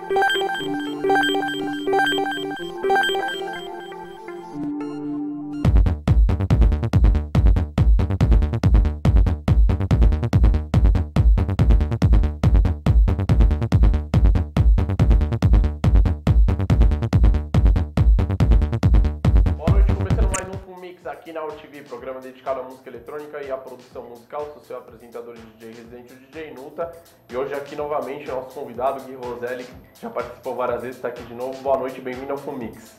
Aqui na UTV, programa dedicado à música eletrônica e à produção musical. Sou seu apresentador e DJ residente, o DJ Nuta. E hoje aqui novamente o nosso convidado, Gui Roselli, que já participou várias vezes, está aqui de novo. Boa noite, bem-vindo ao Fumix.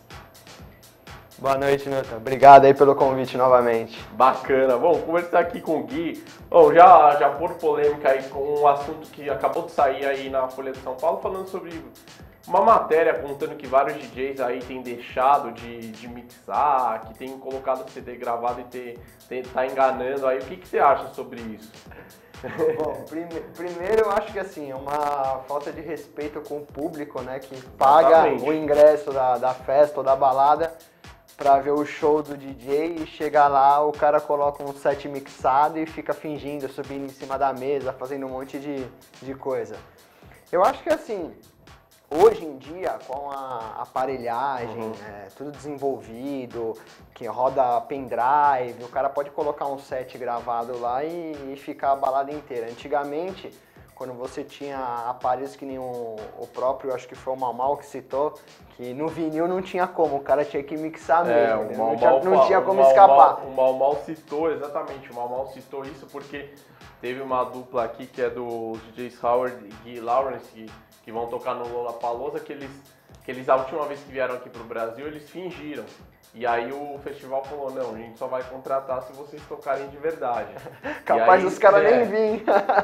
Boa noite, Nuta. Obrigado aí pelo convite novamente. Bacana. Bom, conversar aqui com o Gui. Bom, já por polêmica aí com um assunto que acabou de sair aí na Folha de São Paulo, falando sobre uma matéria contando que vários DJs aí têm deixado de mixar, que têm colocado CD gravado e tá enganando aí. O que você acha sobre isso? Bom, primeiro eu acho que assim, é uma falta de respeito com o público, né, que paga o ingresso da festa ou da balada pra ver o show do DJ e chegar lá, o cara coloca um set mixado e fica fingindo, subindo em cima da mesa, fazendo um monte de coisa. Eu acho que assim, hoje em dia, com a aparelhagem, tudo desenvolvido, que roda pendrive, o cara pode colocar um set gravado lá e ficar a balada inteira. Antigamente, quando você tinha aparelhos que nem o próprio, acho que foi o Mau Mau que citou, que no vinil não tinha como, o cara tinha que mixar mesmo, não tinha como escapar. O Mau Mau citou, exatamente, o Mau Mau citou isso porque teve uma dupla aqui que é do DJs Howard e Guy Lawrence, que vão tocar no Lollapalooza, que eles a última vez que vieram aqui pro Brasil, eles fingiram. E aí o festival falou, não, a gente só vai contratar se vocês tocarem de verdade. Capaz dos caras nem virem.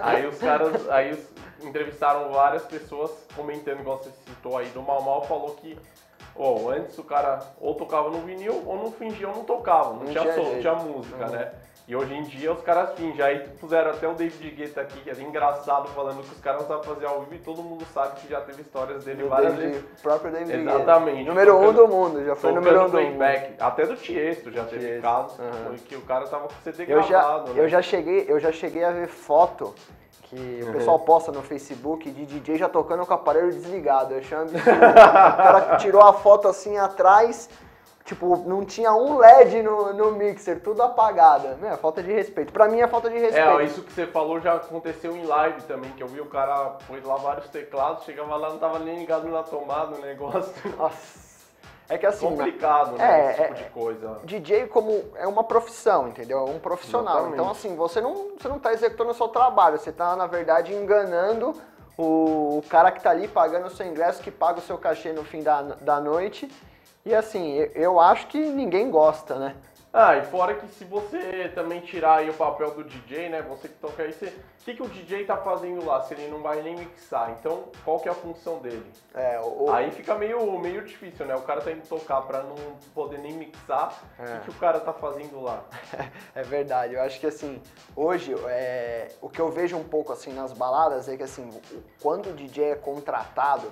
Aí entrevistaram várias pessoas comentando, igual você citou aí, do Mau Mau, falou que antes o cara ou tocava no vinil ou não fingia ou não tocava, não tinha música, né? E hoje em dia os caras fingem. Aí puseram até o David Guetta aqui, que é engraçado, falando que os caras não sabem fazer ao vivo e todo mundo sabe que já teve histórias dele várias vezes. O próprio David Guetta. Exatamente. Número 1 do mundo, já foi número 1 do mundo. Até do Tiesto já teve casos que o cara tava com CD gravado. Eu já cheguei a ver foto que o pessoal posta no Facebook de DJ já tocando com o aparelho desligado. Eu achei um absurdo. O cara tirou a foto assim atrás. Tipo, não tinha um LED no mixer, tudo apagado. É falta de respeito. Pra mim é falta de respeito. Isso que você falou já aconteceu em live também, que eu vi o cara pôs lá vários teclados, chegava lá, não tava nem ligado na tomada o negócio. Nossa. É que assim... complicado, né, esse tipo de coisa. DJ como é uma profissão, entendeu? É um profissional. Exatamente. Então assim, você não tá executando o seu trabalho, você tá, na verdade, enganando o cara que tá ali pagando o seu ingresso, que paga o seu cachê no fim da noite. E assim, eu acho que ninguém gosta, né? E fora que se você também tirar aí o papel do DJ, né, você que toca aí, o que o DJ tá fazendo lá, se ele não vai nem mixar? Então, qual que é a função dele? Aí fica meio difícil, né? O cara tá indo tocar pra não poder nem mixar, o que o cara tá fazendo lá? É verdade, eu acho que assim, hoje, o que eu vejo um pouco assim nas baladas é que assim, quando o DJ é contratado,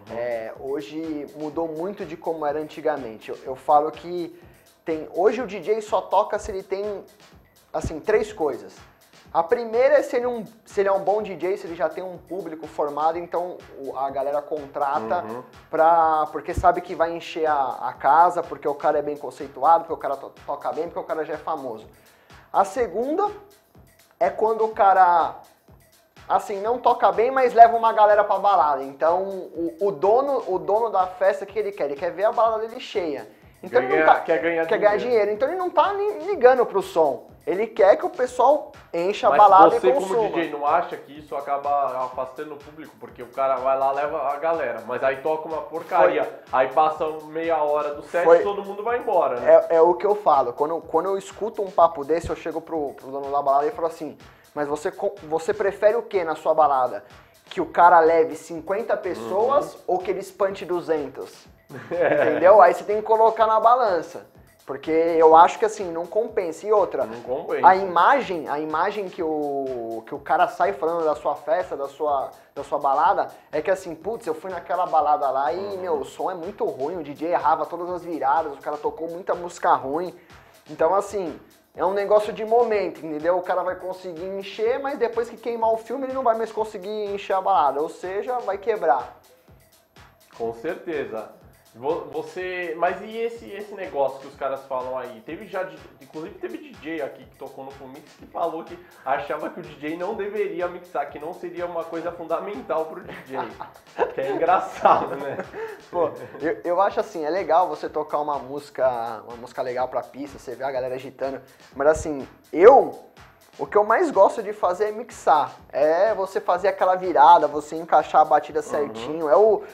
hoje mudou muito de como era antigamente. Eu falo que hoje o DJ só toca se ele tem, assim, 3 coisas. A primeira é se ele é um bom DJ, se ele já tem um público formado, então a galera contrata porque sabe que vai encher a casa, porque o cara é bem conceituado, porque o cara toca bem, porque o cara já é famoso. A segunda é quando o cara, assim, não toca bem, mas leva uma galera pra balada. Então o dono da festa, o que ele quer? Ele quer ver a balada dele cheia. Então quer ganhar dinheiro. Então ele não tá ligando pro som. Ele quer que o pessoal encha a balada e consuma. Mas você como DJ não acha que isso acaba afastando o público? Porque o cara vai lá, leva a galera, mas aí toca uma porcaria. Aí passa meia hora do set e todo mundo vai embora, né? É o que eu falo. Quando eu escuto um papo desse, eu chego pro dono da balada e falo assim, mas você prefere o que na sua balada? Que o cara leve 50 pessoas ou que ele espante 200? Entendeu? Aí você tem que colocar na balança. Porque eu acho que assim, não compensa. E outra, a imagem que o cara sai falando da sua festa, da sua balada, é que assim, putz, eu fui naquela balada lá e, meu, o som é muito ruim, o DJ errava todas as viradas, o cara tocou muita música ruim. Então assim, é um negócio de momento, entendeu? O cara vai conseguir encher, mas depois que queimar o filme ele não vai mais conseguir encher a balada, ou seja, vai quebrar. Com certeza. Mas e esse negócio que os caras falam aí? Inclusive teve DJ aqui que tocou no Fumix que falou que achava que o DJ não deveria mixar, que não seria uma coisa fundamental pro DJ. Que é engraçado, né? Pô, eu acho assim, é legal você tocar uma música legal pra pista, você vê a galera agitando, mas assim, o que eu mais gosto de fazer é mixar. É você fazer aquela virada, você encaixar a batida certinho,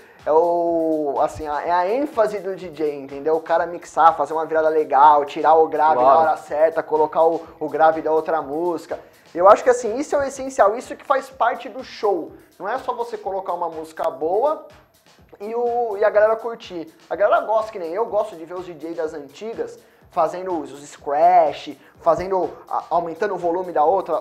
é a ênfase do DJ, entendeu? O cara mixar, fazer uma virada legal, tirar o grave na hora certa, colocar o grave da outra música. Eu acho que assim, isso é o essencial, isso que faz parte do show. Não é só você colocar uma música boa e a galera curtir. A galera gosta, que nem eu gosto de ver os DJs das antigas fazendo os scratch, aumentando o volume da outra,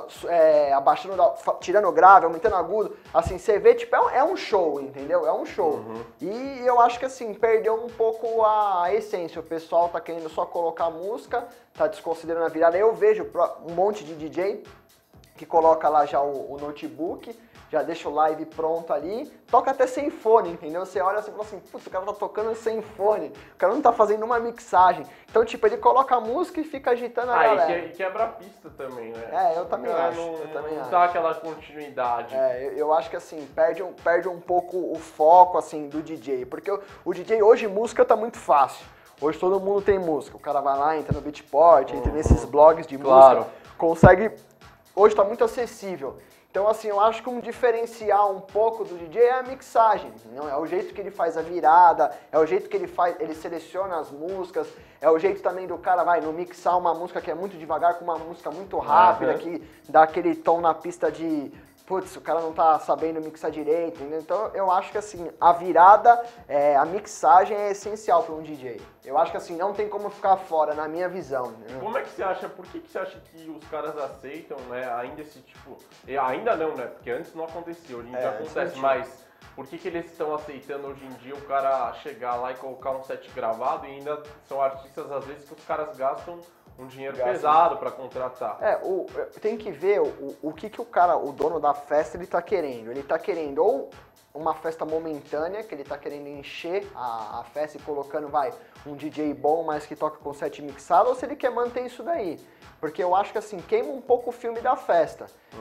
tirando o grave, aumentando o agudo. Assim, você vê, tipo, é um show, entendeu? É um show. E eu acho que, assim, perdeu um pouco a essência. O pessoal tá querendo só colocar música, tá desconsiderando a virada. Eu vejo um monte de DJ que coloca lá já o notebook, já deixa o live pronto ali, toca até sem fone, entendeu? Você olha assim e fala assim, putz, o cara tá tocando sem fone, o cara não tá fazendo uma mixagem. Então, tipo, ele coloca a música e fica agitando a galera. E quebra a pista também, né? Eu também acho. Não dá aquela continuidade. Eu acho que assim, perde um pouco o foco, assim, do DJ, porque o DJ hoje, música tá muito fácil. Hoje todo mundo tem música, o cara vai lá, entra no Beatport, entra nesses blogs de música, consegue... Hoje tá muito acessível. Então, assim, eu acho que um diferencial um pouco do DJ é a mixagem, não é o jeito que ele faz a virada, é o jeito que ele seleciona as músicas, é o jeito também do cara, não mixar uma música que é muito devagar com uma música muito rápida, que dá aquele tom na pista de, putz, o cara não tá sabendo mixar direito, entendeu? Então, eu acho que, assim, a virada, a mixagem é essencial para um DJ. Eu acho que, assim, não tem como ficar fora, na minha visão. Né? Como é que você acha, por que você acha que os caras aceitam, né, ainda esse tipo... Ainda não, né, porque antes não acontecia, hoje em dia acontece, mas por que eles estão aceitando hoje em dia o cara chegar lá e colocar um set gravado e ainda são artistas, às vezes, que os caras gastam um dinheiro pesado para contratar? Tem que ver o que o dono da festa, ele tá querendo. Ele tá querendo ou uma festa momentânea, que ele tá querendo encher a festa e colocando, um DJ bom, mas que toca com set mixado, ou se ele quer manter isso daí. Porque eu acho que, assim, queima um pouco o filme da festa.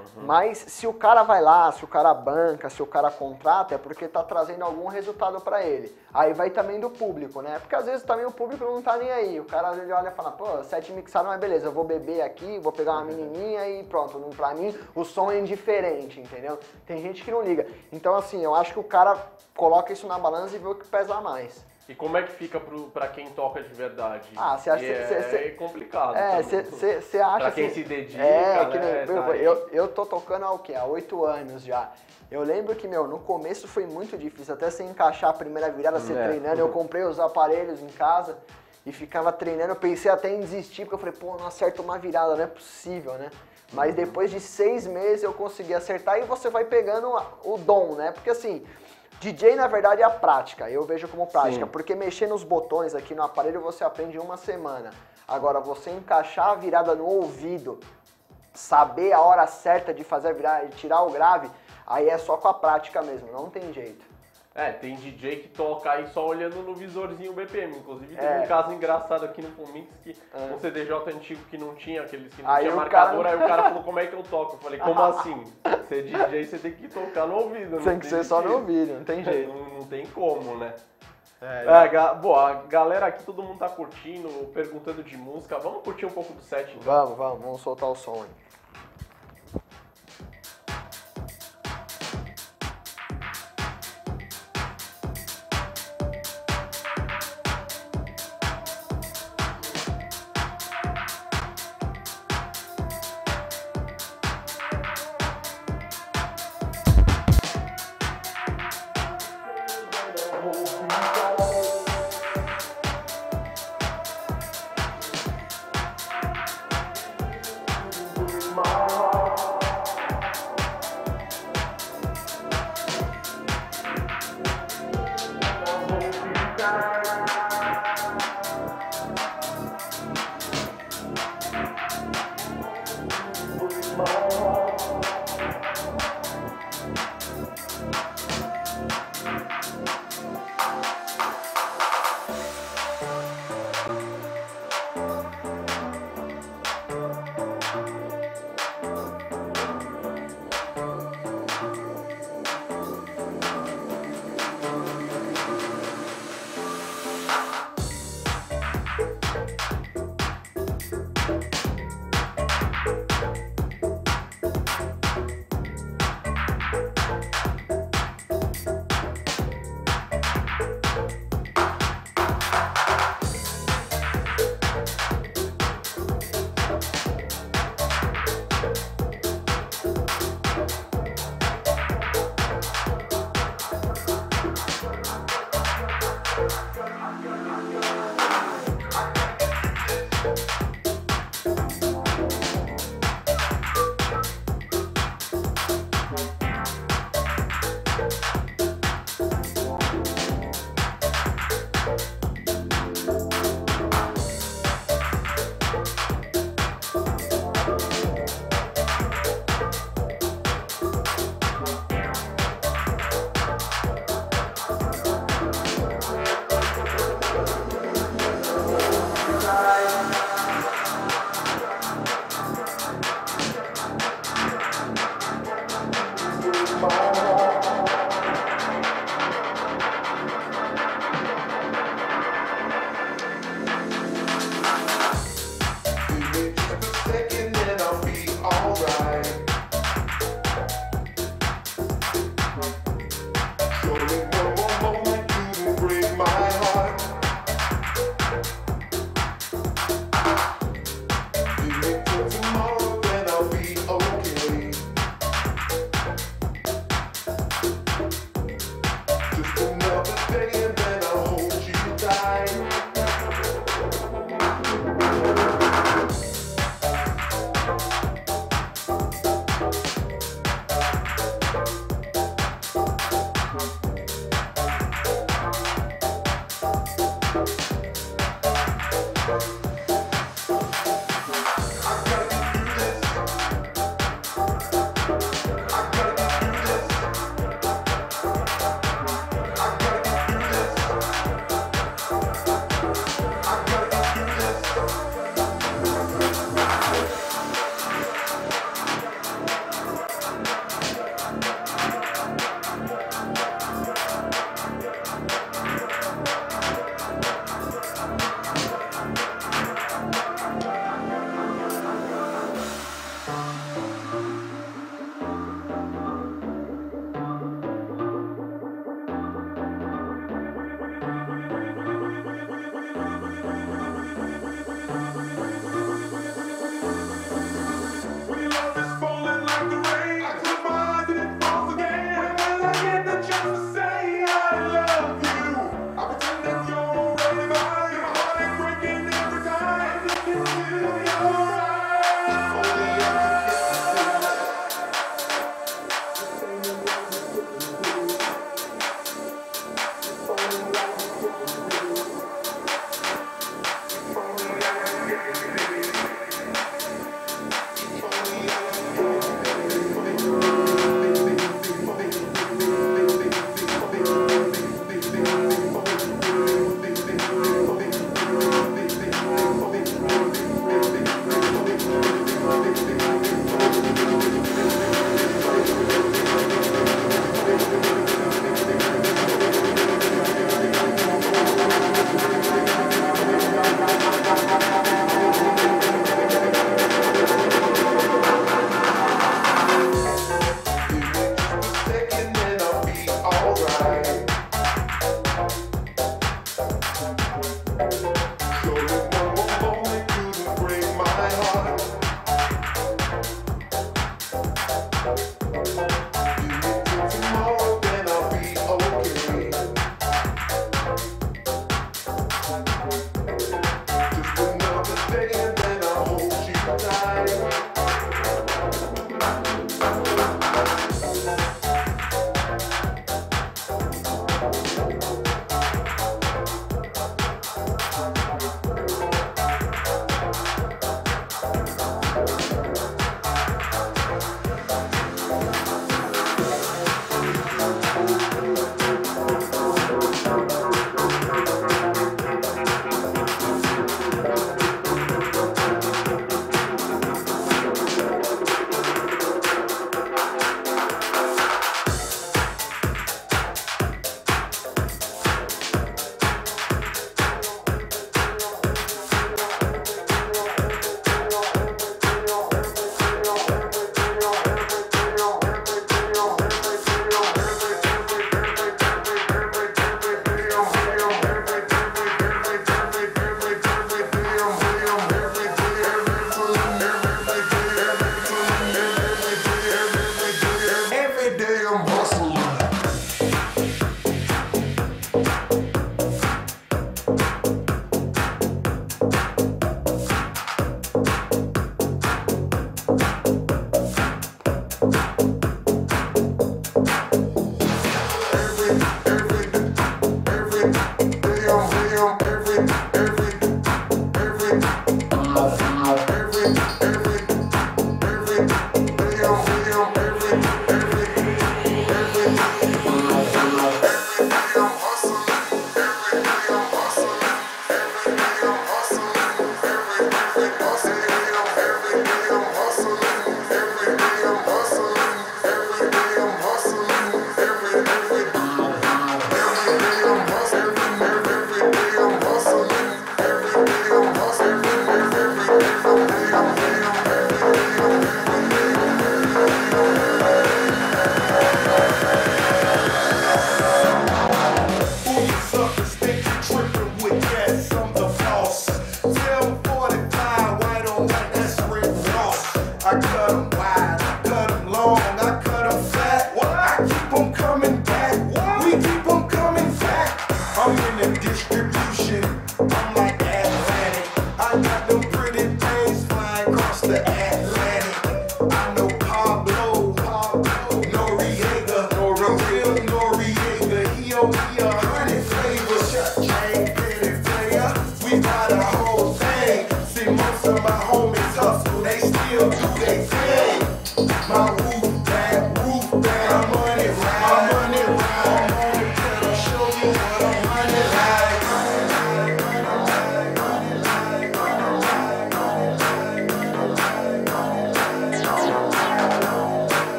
Mas se o cara vai lá, se o cara banca, se o cara contrata, é porque tá trazendo algum resultado pra ele. Aí vai também do público, né? Porque às vezes também o público não tá nem aí. O cara ele olha e fala, pô, set mixado, mas beleza, eu vou beber aqui, vou pegar uma menininha e pronto. Pra mim, o som é indiferente, entendeu? Tem gente que não liga. Então, assim, eu acho que o cara coloca isso na balança e vê o que pesa mais. E como é que fica pra quem toca de verdade? Você acha é complicado. Você acha pra quem assim, se dedica, que nem, eu tô tocando há 8 anos já. Eu lembro que, no começo foi muito difícil, até você encaixar a primeira virada, você treinando. Eu comprei os aparelhos em casa e ficava treinando. Eu pensei até em desistir, porque eu falei, pô, não acerto uma virada, não é possível, né? Mas depois de 6 meses eu consegui acertar e você vai pegando o dom, né? Porque assim... DJ, na verdade, é a prática, eu vejo como prática, porque mexer nos botões aqui no aparelho você aprende em 1 semana. Agora, você encaixar a virada no ouvido, saber a hora certa de fazer a virada e tirar o grave, aí é só com a prática mesmo, não tem jeito. Tem DJ que toca aí só olhando no visorzinho BPM. Inclusive teve um caso engraçado aqui no Fumix que um CDJ antigo que não tinha, aqueles que não tinha marcador, aí o cara falou, como é que eu toco? Eu falei, como assim? Ser DJ você tem que tocar no ouvido. Tem que ser só no ouvido, não tem jeito. Não tem como, né? A galera aqui, todo mundo tá curtindo, perguntando de música. Vamos curtir um pouco do set, então? Vamos soltar o som aí.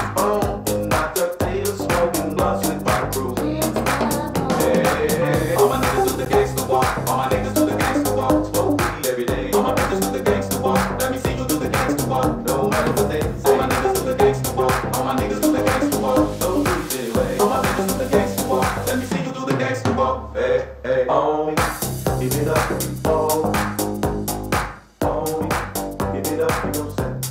on, not the tail smoking blunts with my crew. Hey, all my niggas do the gangsta walk, all my niggas do the gangsta walk, smoke weed every day. All my bitches do the gangsta walk, let me see you do the gangsta walk, no matter what they say. All my niggas do the gangsta walk, all my niggas do the gangsta walk, no rules anyway. All my bitches do the gangsta walk, let me see you do the gangsta walk. Hey, hey, on me, give it up, oh. On me, give it up, you know say.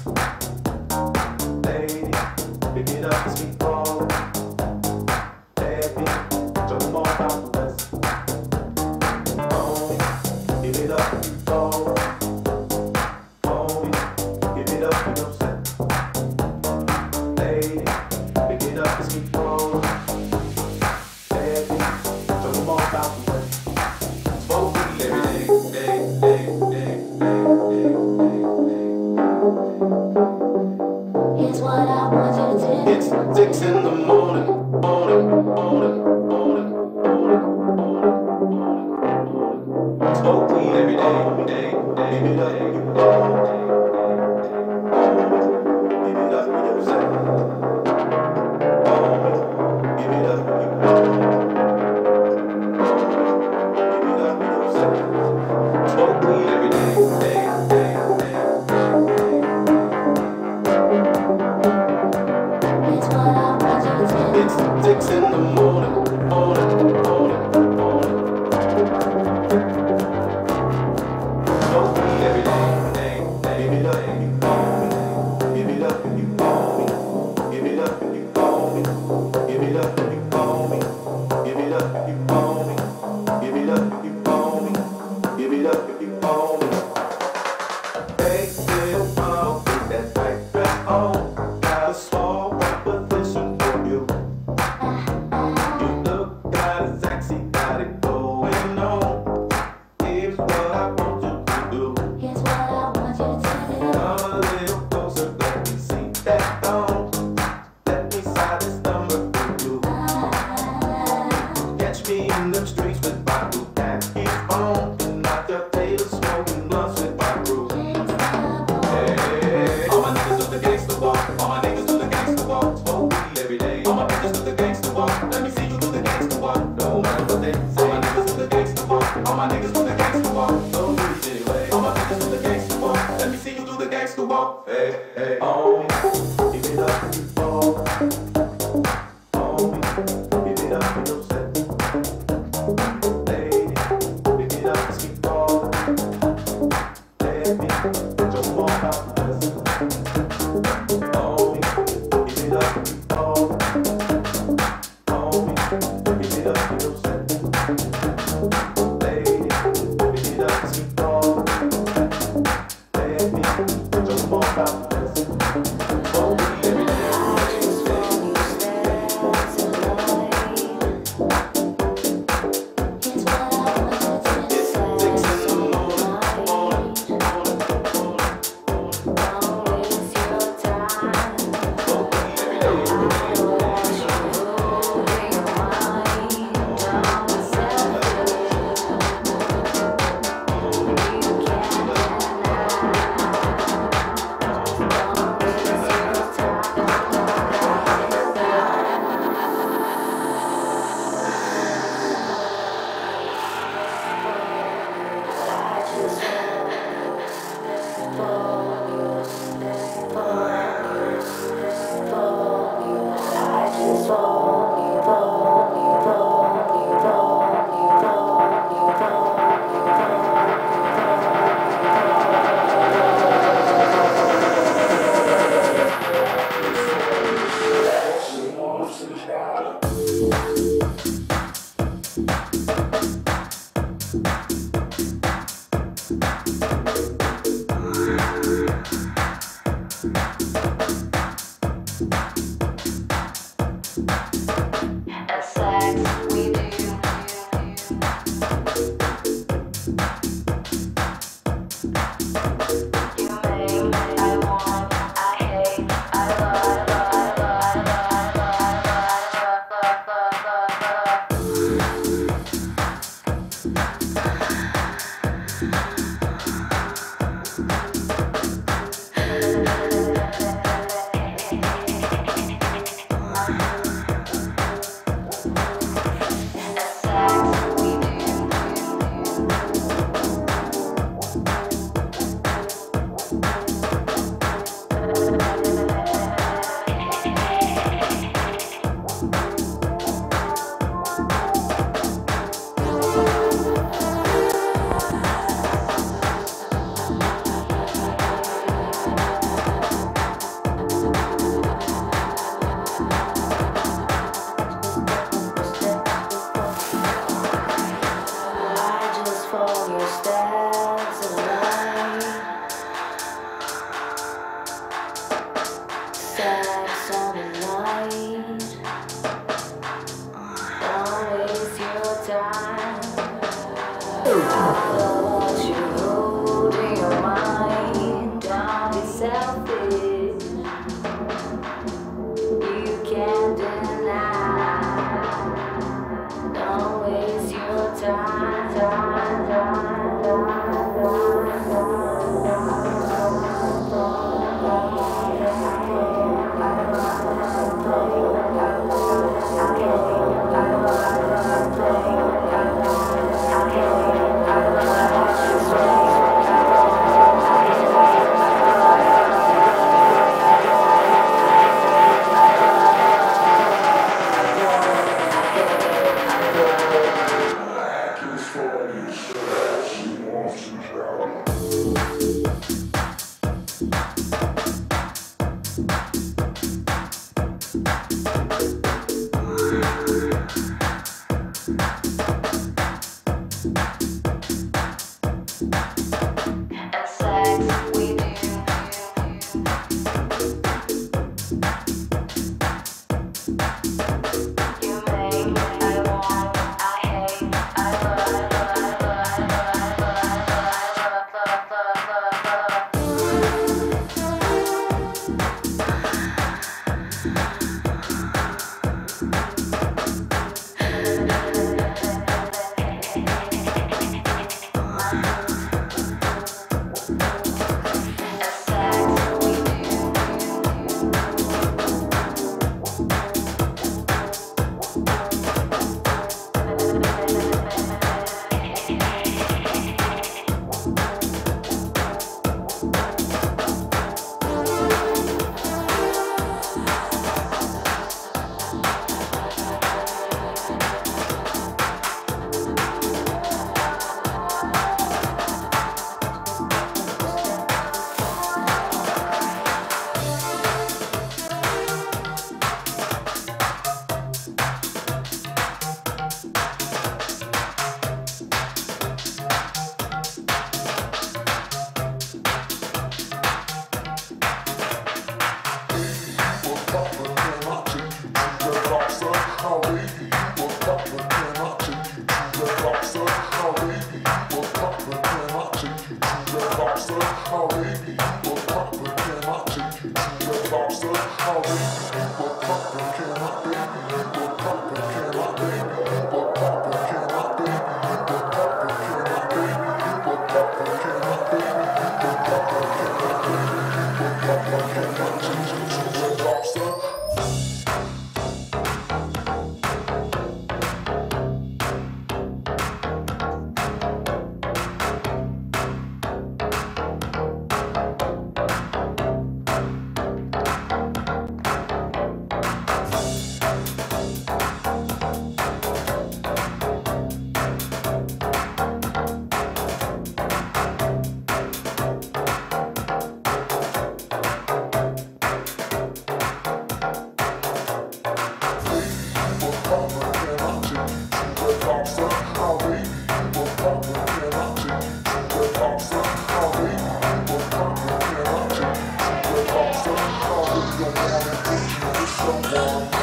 Lady, pick it up, it's me, oh. Baby, jump on out the west. On me, give it up, oh. On me, give it up, you know say. Lady, pick it up, it's me, oh. Baby, jump on out the west. Smoke weed every day, day, day, day, day, day, day. Here's what I want you to do. It's 6 in the morning, morning, morning, morning, morning, morning, morning. Smoke weed every day, day, day, give it up, give it up, give it up, you know say. Give it up, give it up, give it up, you know say. Smoke weed every day, day, day, day. Here's what I want you to do. It's 6 in the morning, morning, morning, morning. Smoke weed every day, day, day. Give it up and you call me. Give it up and you call me. Give it up and you call me. Give it up and you call me. Give it up and you call me. Give it up and you call me. Give it up and you call me. Hey, little mama, put that tight dress on. Got a small proposition for you. You look kinda sexy, got it going on. Here's what I want you to do. Here's what I want you to do. Come a little closer, let me see that thong. Let me side this number for you. Catch me in them streets with my blue khakis on. And not the tail smoking blunts with my crew. Hey, all my niggas do the gangsta walk. All my niggas do the gangsta walk. Smoke weed every day. All my bitches do the gangsta walk. Let me see you do the gangsta walk. No matter what they say. All my niggas do the gangsta walk. All my niggas do the gangsta walk. No rules anyway. All my bitches do the gangsta walk. Let me see you do the gangsta walk. Hey, hey, on me, give it up and you fall. On me, give it up and you say. Lady, pick it up and speak for. Baby, jump on out the west. On me, give it up and you fall. On me, give it up and you say. Lady, pick it up and speak for. Baby, jump on out the west. Smoke weed every day. Here's what I want you to do. It's 6 in the morning, morning, morning, morning. Don't waste your time. Smoke weed every day. Here's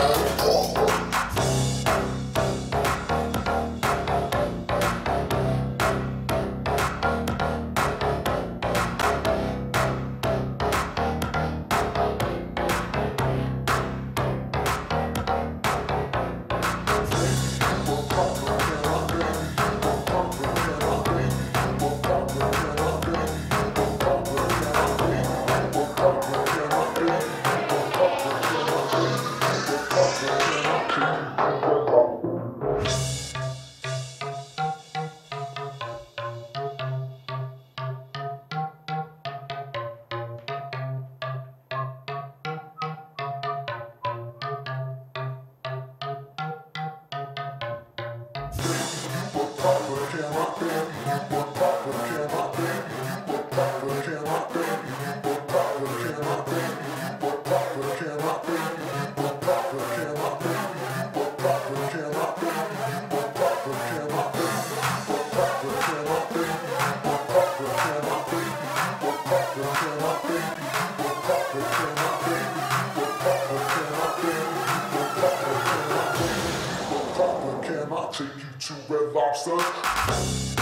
Can I take you to Red Lobster?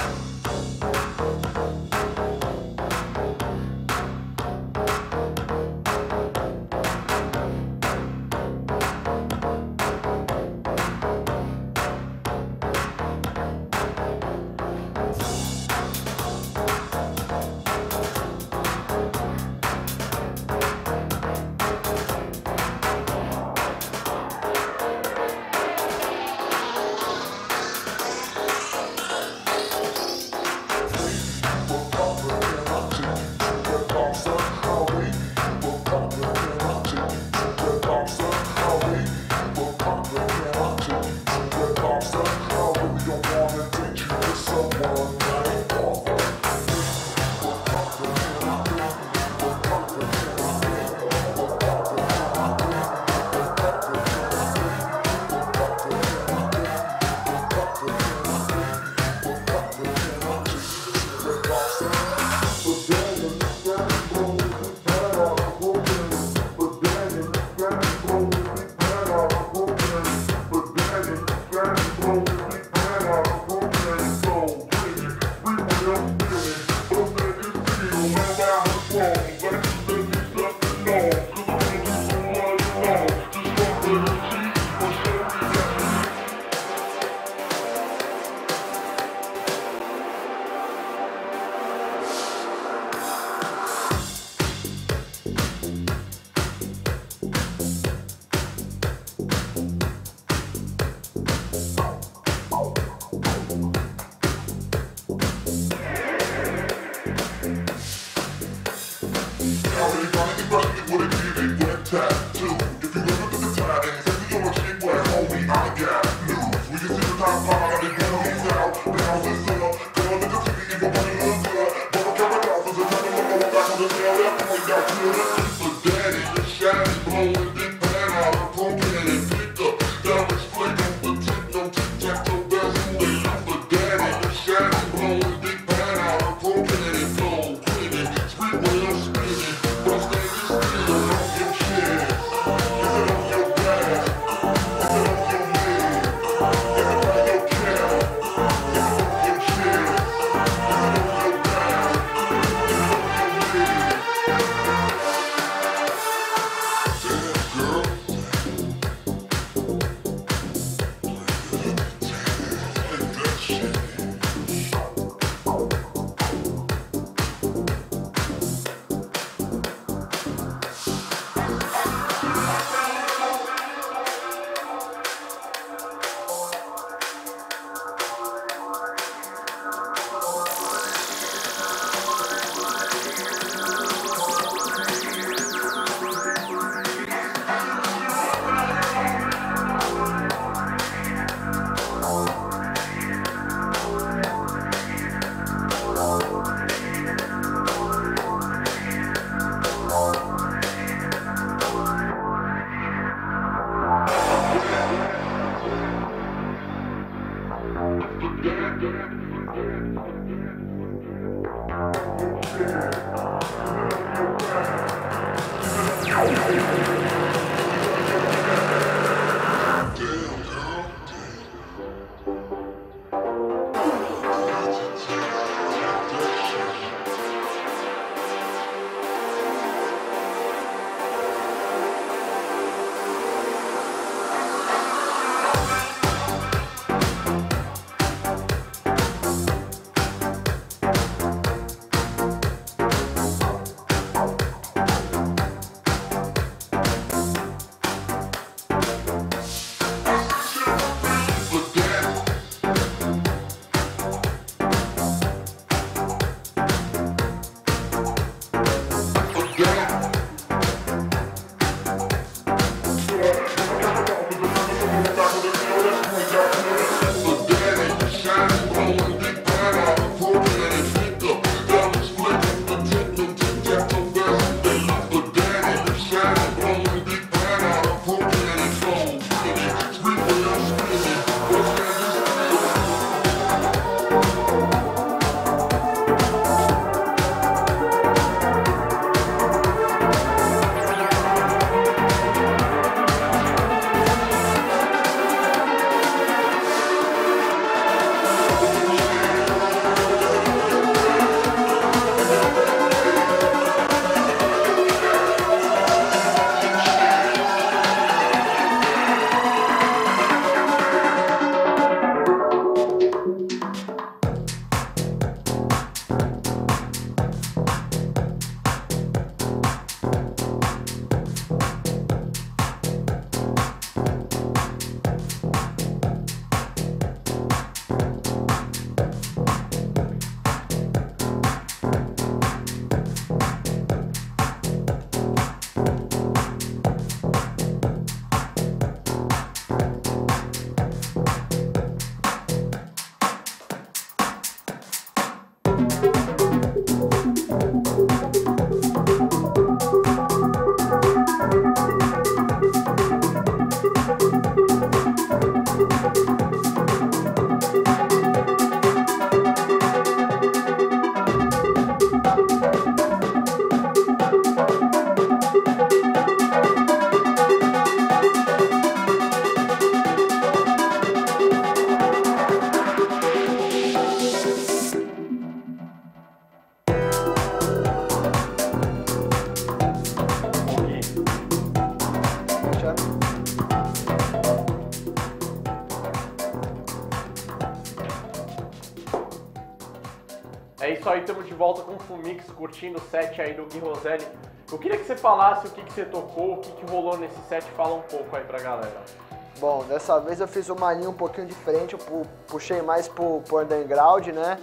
isso aí, estamos de volta com o Fumix, curtindo o set aí do Gui Roselli. Eu queria que você falasse o que você tocou, o que rolou nesse set, fala um pouco aí pra galera. Bom, dessa vez eu fiz uma linha um pouquinho diferente, eu puxei mais pro underground, né?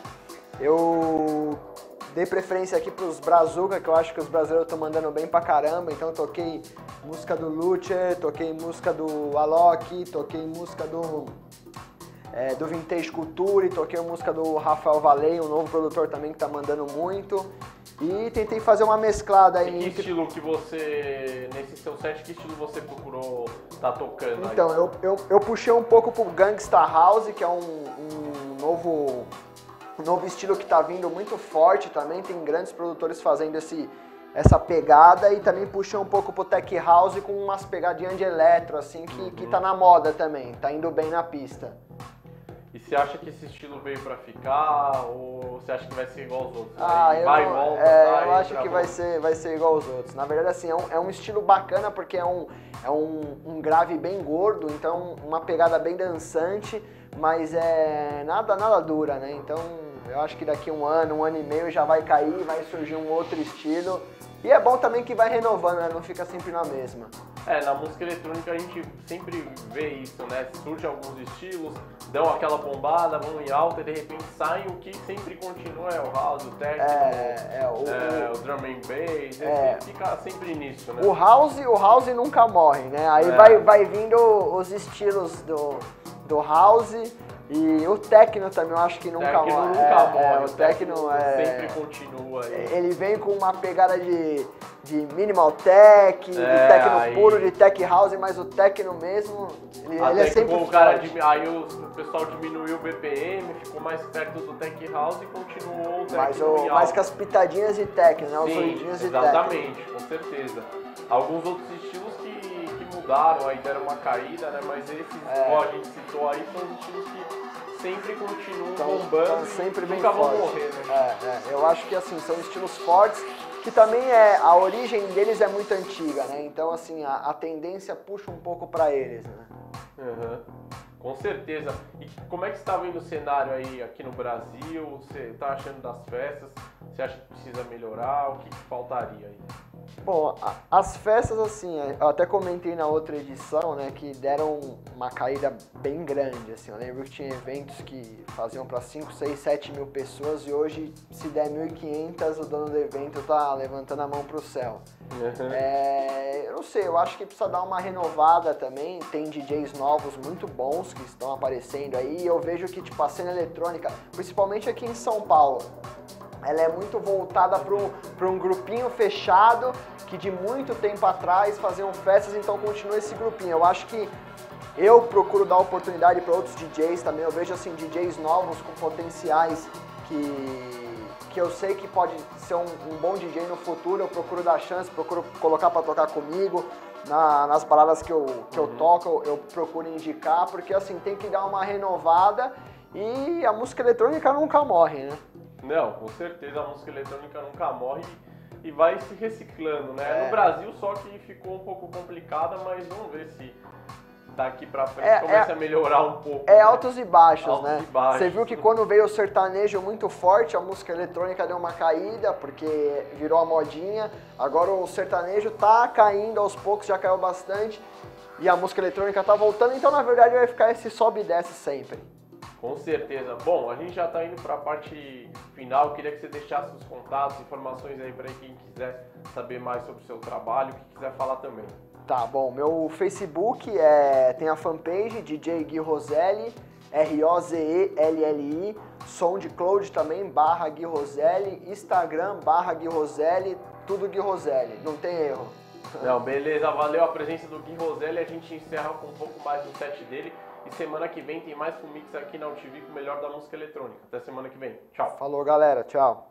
Eu dei preferência aqui pros Brazuca, que eu acho que os brasileiros estão mandando bem pra caramba, então toquei música do Lutcher, toquei música do Alok, toquei música do Vintage Culture, toquei música do Rafael Valei, um novo produtor também que tá mandando muito. E tentei fazer uma mesclada aí. E que estilo que você, nesse seu set, que estilo você procurou tá tocando aí? Então, eu puxei um pouco pro Gangsta House, que é um novo estilo que tá vindo muito forte também, tem grandes produtores fazendo essa pegada, e também puxei um pouco pro Tech House com umas pegadinhas de eletro, assim, que tá na moda também, tá indo bem na pista. E você acha que esse estilo veio pra ficar, ou você acha que vai ser igual aos outros? Eu acho que vai ser igual aos outros. Na verdade, assim, é um estilo bacana porque é um grave bem gordo, então uma pegada bem dançante, mas nada dura, né? Então eu acho que daqui um ano e meio já vai cair, vai surgir um outro estilo. E é bom também que vai renovando, né? Não fica sempre na mesma. Na música eletrônica a gente sempre vê isso, né? Surge alguns estilos, dão aquela bombada, vão em alta e de repente sai o que sempre continua, é o house, o techno, o drum and bass, fica sempre nisso, né? O house nunca morre, né? Aí vai vindo os estilos do house. E o techno também eu acho que nunca morre. O techno sempre continua aí. Ele vem com uma pegada de minimal tech, de techno puro, de tech house, mas o techno mesmo, ele é sempre forte. Aí o pessoal diminuiu o BPM, ficou mais perto do tech house e continuou o techno mais com as pitadinhas de techno, né? Os sonidinhos de techno. Exatamente, com certeza. Alguns outros estilos que mudaram, aí deram uma caída, né? Mas esses, igual a gente citou aí, são os estilos que sempre continuam bombando, sempre bem nunca vão forte. morrer, né? Eu acho que assim, são estilos fortes, que também a origem deles é muito antiga, né? Então assim, a tendência puxa um pouco pra eles, né? Uhum. Com certeza. E como é que você está vendo o cenário aí aqui no Brasil? Você está achando das festas? Você acha que precisa melhorar? O que faltaria aí? Bom, as festas, assim, eu até comentei na outra edição, né, que deram uma caída bem grande, assim. Eu lembro que tinha eventos que faziam para 5, 6, 7 mil pessoas e hoje, se der 1.500, o dono do evento tá levantando a mão pro céu. Uhum. Eu não sei, eu acho que precisa dar uma renovada também. Tem DJs novos muito bons que estão aparecendo aí, e eu vejo que, tipo, a cena eletrônica, principalmente aqui em São Paulo, ela é muito voltada para um grupinho fechado que de muito tempo atrás faziam festas, então continua esse grupinho. Eu acho que eu procuro dar oportunidade para outros DJs também. Eu vejo assim DJs novos com potenciais que eu sei que pode ser um bom DJ no futuro. Eu procuro dar chance, procuro colocar para tocar comigo. Nas baladas que eu toco, eu procuro indicar, porque assim tem que dar uma renovada e a música eletrônica nunca morre, né? Não, com certeza a música eletrônica nunca morre e vai se reciclando, né? No Brasil só que ficou um pouco complicada, mas vamos ver se daqui pra frente começa a melhorar um pouco. Né? Altos e baixos, altos né? E baixos. Você viu que quando veio o sertanejo muito forte, a música eletrônica deu uma caída, porque virou a modinha. Agora o sertanejo tá caindo aos poucos, já caiu bastante, e a música eletrônica tá voltando, então na verdade vai ficar esse sobe e desce sempre. Com certeza. Bom, a gente já está indo para a parte final. Queria que você deixasse os contatos, informações aí para quem quiser saber mais sobre o seu trabalho, que quiser falar também. Tá bom, meu Facebook tem a fanpage DJ Gui Roselli, ROZELLI, SoundCloud também, /Gui Roselli, Instagram /Gui Roselli, tudo Gui Roselli, não tem erro. Não, beleza, valeu a presença do Gui Roselli. A gente encerra com um pouco mais do set dele. E semana que vem tem mais Fumix aqui na UTV com o melhor da música eletrônica. Até semana que vem. Tchau. Falou, galera. Tchau.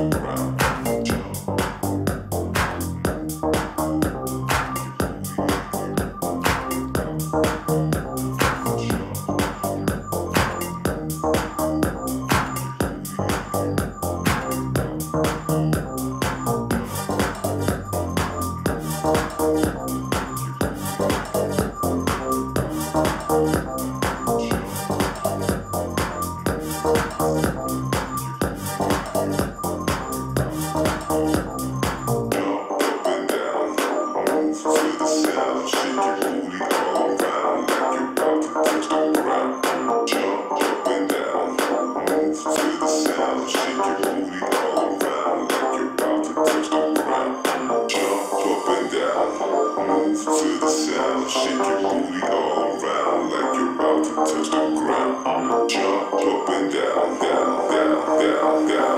Jump up and down, down, down, down, down.